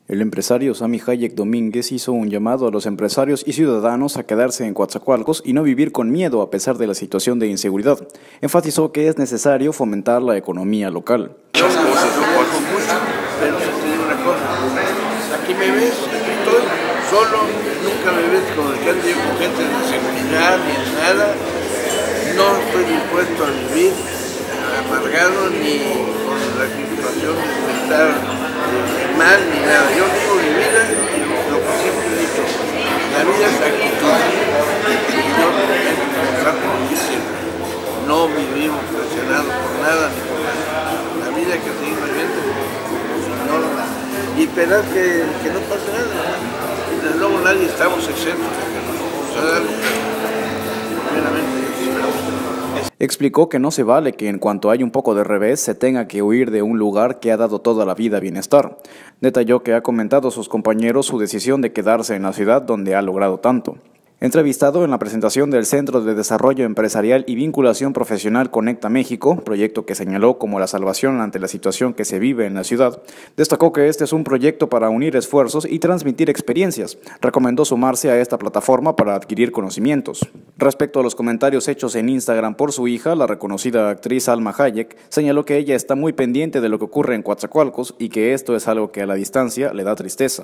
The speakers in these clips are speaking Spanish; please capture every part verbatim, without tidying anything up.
El empresario Sammy Hayek Domínguez hizo un llamado a los empresarios y ciudadanos a quedarse en Coatzacoalcos y no vivir con miedo a pesar de la situación de inseguridad. Enfatizó que es necesario fomentar la economía local. Yo trabajo mucho, pero te digo una cosa, aquí me ves, aquí estoy solo, nunca me ves con el que ande yo con gente de seguridad ni en nada. No estoy dispuesto a vivir amargado ni con la situación de estar mal ni nada. Yo vivo mi vida, lo que siempre he dicho, la vida es actitud. Y yo tengo que pensar por mí siempre. No vivimos presionados por nada ni por nada. La vida hay que seguir viviendo como si no, y esperar que, que no pase nada. Desde luego nadie estamos exentos de que nos suceda algo, pero primeramente esperamos que no. Explicó que no se vale que en cuanto hay un poco de revés se tenga que huir de un lugar que ha dado toda la vida bienestar. Detalló que ha comentado a sus compañeros su decisión de quedarse en la ciudad donde ha logrado tanto. Entrevistado en la presentación del Centro de Desarrollo Empresarial y Vinculación Profesional Conecta México, proyecto que señaló como la salvación ante la situación que se vive en la ciudad, destacó que este es un proyecto para unir esfuerzos y transmitir experiencias. Recomendó sumarse a esta plataforma para adquirir conocimientos. Respecto a los comentarios hechos en Instagram por su hija, la reconocida actriz Salma Hayek señaló que ella está muy pendiente de lo que ocurre en Coatzacoalcos y que esto es algo que a la distancia le da tristeza.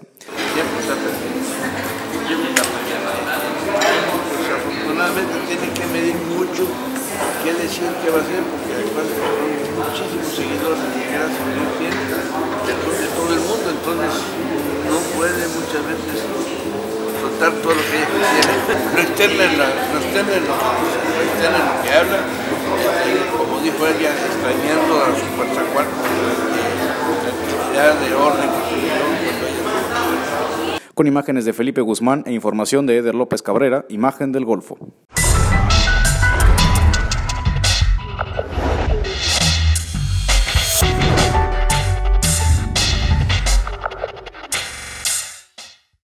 Tiene que medir mucho qué decir, qué va a hacer, porque además son muchísimos seguidores que gracias a Dios tiene de todo el mundo, entonces no puede muchas veces soltar todo lo que ella quiere, no externa en, la, no externa en, lo, no externa en lo que habla, este, como dijo ella, extrañando a su Coatzacoalcos, la tranquilidad de orden que tuvieron cuando ella. Con imágenes de Felipe Guzmán e información de Eder López Cabrera, Imagen del Golfo.